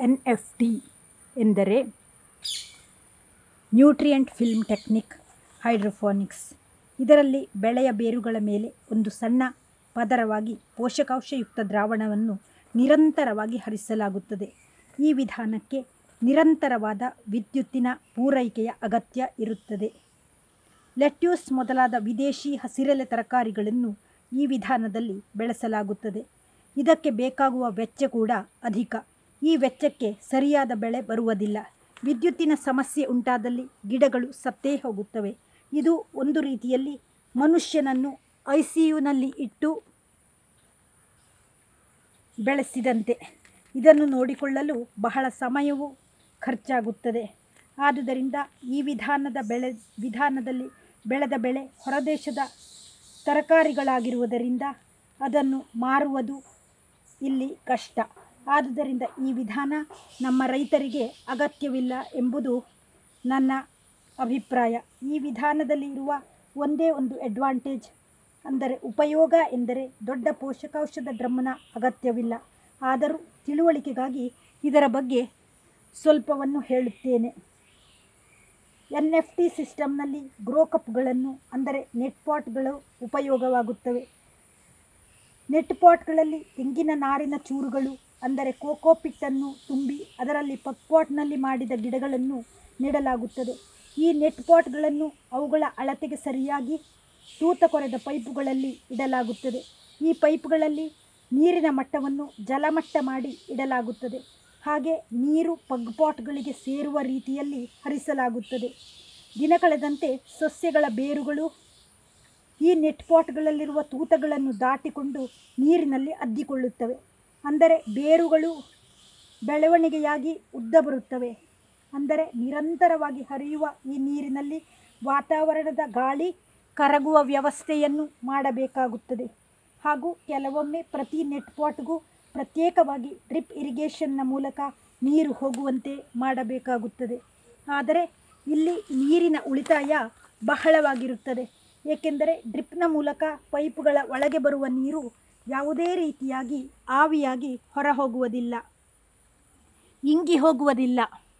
NFT ಎಂದರೆ nutrient film technique hydroponics. ಇದರಲ್ಲಿ ಬೆಳೆಯ ಬೇರುಗಳ ಮೇಲೆ ಒಂದು ಸಣ್ಣ ಪದರವಾಗಿ ಪೋಷಕಾಂಶಯುಕ್ತ ದ್ರಾವಣವನ್ನು ನಿರಂತರವಾಗಿ ಹರಿಸಲಾಗುತ್ತದೆ. ಈ ವಿಧಾನಕ್ಕೆ ನಿರಂತರವಾದ ವಿದ್ಯುತ್ತಿನ ಪೂರೈಕೆಯ ಅಗತ್ಯ ಇರುತ್ತದೆ. ಲೆಟ್ಯೂಸ್ ಮೊದಲಾದ ವಿದೇಶಿ ಹಸಿರೆಲೆ ತರಕಾರಿಗಳನ್ನು ಈ ವಿಧಾನದಲ್ಲಿ ಬೆಳೆಸಲಾಗುತ್ತದೆ. ಇದಕ್ಕೆ ಬೇಕಾಗುವ ವೆಚ್ಚ ಕೂಡ ಅಧಿಕ. ಈ ವೆಚ್ಚಕ್ಕೆ ಸರಿಯಾದ ಬೆಳೆ ಬರುವುದಿಲ್ಲ. ವಿದ್ಯುತ್ತಿನ ಸಮಸ್ಯೆ ಉಂಟಾದಲ್ಲಿ ಗಿಡಗಳು ಸತ್ತೇ ಹೋಗುತ್ತವೆ. ಇದು ಒಂದು ರೀತಿಯಲ್ಲಿ ಮನುಷ್ಯನನ್ನು ICUನಲ್ಲಿ ಇಟ್ಟು ಬೆಳೆಸಿದಂತೆ. ಇದನ್ನು ನೋಡಿಕೊಳ್ಳಲು ಬಹಳ ಸಮಯವೂ ಖರ್ಚಾಗುತ್ತದೆ. ಆದುದರಿಂದ ಈ ವಿಧಾನದಲ್ಲಿ ಬೆಳೆದ ಬೆಳೆ ಹೊರದೇಶದ ತರಕಾರಿಗಳಾಗಿರುವುದರಿಂದ ಅದನ್ನು ಮಾರುವುದು ಇಲ್ಲಿ ಕಷ್ಟ. ಆದುದರಿಂದ ಈ ವಿಧಾನ ನಮ್ಮ ರೈತರಿಗೆ ಅಗತ್ಯವಿಲ್ಲ ಎಂಬುದು ನನ್ನ ಅಭಿಪ್ರಾಯ. ಈ ವಿಧಾನದಲ್ಲಿ ಇರುವ ಒಂದೇ ಒಂದು ಅಡ್ವಾಂಟೇಜ್ ಅಂದರೆ ಉಪಯೋಗ ಎಂದರೆ ದೊಡ್ಡ ಪೋಷಕಾಂಶದ ಡ್ರಮ್ನ ಅಗತ್ಯವಿಲ್ಲ. ಆದರೂ ತಿಳುವಳಿಕೆಗಾಗಿ ಇದರ ಬಗ್ಗೆ ಸ್ವಲ್ಪವನ್ನು ಹೇಳುತ್ತೇನೆ. NFT ಸಿಸ್ಟಮ್ನಲ್ಲಿ ಗ್ರೋ ಕಪ್ಗಳನ್ನು ಅಂದರೆ ನೆಟ್ ಪಾಟ್ಗಳು ಉಪಯೋಗವಾಗುತ್ತವೆ. ನೆಟ್ ಪಾಟ್ಗಳಲ್ಲಿ ತೆಂಗಿನ ನಾರಿನ ಚೂರುಗಳು ಅಂದರೆ ಕೋಕೋಪಿಟ್ಟನ್ನು ತುಂಬಿ ಅದರಲ್ಲಿ ಪಕ್ಪಾಟ್ನಲ್ಲಿ ಮಾಡಿದ ಗಿಡಗಳನ್ನು ನೆಡಲಾಗುತ್ತದೆ. ಈ ನೆಟ್ ಪಾಟ್ಗಳನ್ನು ಅವುಗಳ ಅಳತೆಗೆ ಸರಿಯಾಗಿ ತೂತ ಕೊರೆದ ಪೈಪುಗಳಲ್ಲಿ ಇಡಲಾಗುತ್ತದೆ. ಈ ಪೈಪುಗಳಲ್ಲಿ ನೀರಿನ ಮಟ್ಟವನ್ನು ಜಲಮಟ್ಟ ಮಾಡಿ ಇಡಲಾಗುತ್ತದೆ. ಹಾಗೆ ನೀರು ಪಗ್ಪಾಟ್ಗಳಿಗೆ ಸೇರುವ ರೀತಿಯಲ್ಲಿ ಹರಿಸಲಾಗುತ್ತದೆ. ದಿನ ಕಳೆದಂತೆ ಸಸ್ಯಗಳ ಬೇರುಗಳು ಈ ನೆಟ್ ಪಾಟ್ಗಳಲ್ಲಿರುವ ತೂತಗಳನ್ನು ದಾಟಿಕೊಂಡು ನೀರಿನಲ್ಲಿ ಅದ್ದಿಕೊಳ್ಳುತ್ತವೆ. ಅಂದರೆ ಬೇರುಗಳು ಬೆಳವಣಿಗೆಯಾಗಿ ಉದ್ದ ಬರುತ್ತವೆ. ಅಂದರೆ ನಿರಂತರವಾಗಿ ಹರಿಯುವ ಈ ನೀರಿನಲ್ಲಿ ವಾತಾವರಣದ ಗಾಳಿ ಕರಗುವ ವ್ಯವಸ್ಥೆಯನ್ನು ಮಾಡಬೇಕಾಗುತ್ತದೆ. ಹಾಗೂ ಕೆಲವೊಮ್ಮೆ ಪ್ರತಿ ನೆಟ್ ಪಾಟ್ಗೂ ಪ್ರತ್ಯೇಕವಾಗಿ ಡ್ರಿಪ್ ಇರಿಗೇಷನ್ನ ಮೂಲಕ ನೀರು ಹೋಗುವಂತೆ ಮಾಡಬೇಕಾಗುತ್ತದೆ. ಆದರೆ ಇಲ್ಲಿ ನೀರಿನ ಉಳಿತಾಯ ಬಹಳವಾಗಿರುತ್ತದೆ. ಏಕೆಂದರೆ ಡ್ರಿಪ್ನ ಮೂಲಕ ಪೈಪುಗಳ ಒಳಗೆ ಬರುವ ನೀರು ಯಾವುದೇ ರೀತಿಯಾಗಿ ಆವಿಯಾಗಿ ಹೊರಹೋಗುವುದಿಲ್ಲ, ಇಂಗಿ ಹೋಗುವುದಿಲ್ಲ.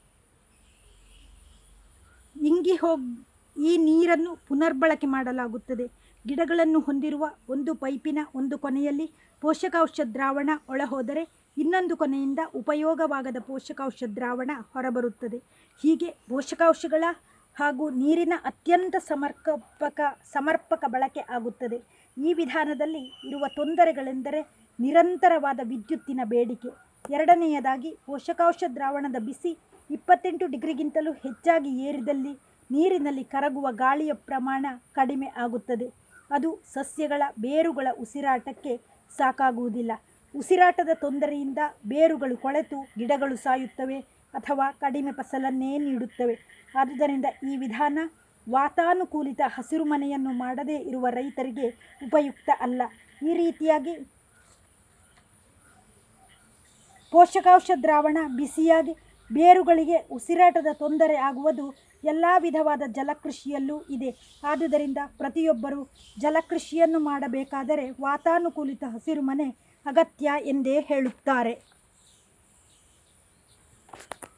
ಈ ನೀರನ್ನು ಪುನರ್ಬಳಕೆ ಮಾಡಲಾಗುತ್ತದೆ. ಗಿಡಗಳನ್ನು ಹೊಂದಿರುವ ಒಂದು ಪೈಪಿನ ಒಂದು ಕೊನೆಯಲ್ಲಿ ಪೋಷಕಾಂಶ ದ್ರಾವಣ ಒಳಹೋದರೆ ಇನ್ನೊಂದು ಕೊನೆಯಿಂದ ಉಪಯೋಗವಾಗದ ಪೋಷಕಾಂಶ ದ್ರಾವಣ ಹೊರಬರುತ್ತದೆ. ಹೀಗೆ ಪೋಷಕಾಂಶಗಳ ಹಾಗೂ ನೀರಿನ ಅತ್ಯಂತ ಸಮರ್ಪಕ ಬಳಕೆ ಆಗುತ್ತದೆ. ಈ ವಿಧಾನದಲ್ಲಿ ಇರುವ ತೊಂದರೆಗಳೆಂದರೆ ನಿರಂತರವಾದ ವಿದ್ಯುತ್ತಿನ ಬೇಡಿಕೆ. ಎರಡನೆಯದಾಗಿ ಪೋಷಕಾಂಶ ದ್ರಾವಣದ ಬಿಸಿ 28 ಡಿಗ್ರಿಗಿಂತಲೂ ಹೆಚ್ಚಾಗಿ ಏರಿದಲ್ಲಿ ನೀರಿನಲ್ಲಿ ಕರಗುವ ಗಾಳಿಯ ಪ್ರಮಾಣ ಕಡಿಮೆ ಆಗುತ್ತದೆ. ಅದು ಸಸ್ಯಗಳ ಬೇರುಗಳ ಉಸಿರಾಟಕ್ಕೆ ಸಾಕಾಗುವುದಿಲ್ಲ. ಉಸಿರಾಟದ ತೊಂದರೆಯಿಂದ ಬೇರುಗಳು ಕೊಳೆತು ಗಿಡಗಳು ಸಾಯುತ್ತವೆ ಅಥವಾ ಕಡಿಮೆ ಫಸಲನ್ನೇ ನೀಡುತ್ತವೆ. ಆದುದರಿಂದ ಈ ವಿಧಾನ ವಾತಾನುಕೂಲಿತ ಹಸಿರುಮನೆಯನ್ನು ಮಾಡದೇ ಇರುವ ರೈತರಿಗೆ ಉಪಯುಕ್ತ ಅಲ್ಲ. ಈ ರೀತಿಯಾಗಿ ಪೋಷಕಾಂಶ ದ್ರಾವಣ ಬಿಸಿಯಾಗಿ ಬೇರುಗಳಿಗೆ ಉಸಿರಾಟದ ತೊಂದರೆ ಆಗುವುದು ಎಲ್ಲ ವಿಧವಾದ ಜಲಕೃಷಿಯಲ್ಲೂ ಇದೆ. ಆದುದರಿಂದ ಪ್ರತಿಯೊಬ್ಬರೂ ಜಲಕೃಷಿಯನ್ನು ಮಾಡಬೇಕಾದರೆ ವಾತಾನುಕೂಲಿತ ಹಸಿರುಮನೆ ಅಗತ್ಯ ಎಂದೇ ಹೇಳುತ್ತಾರೆ.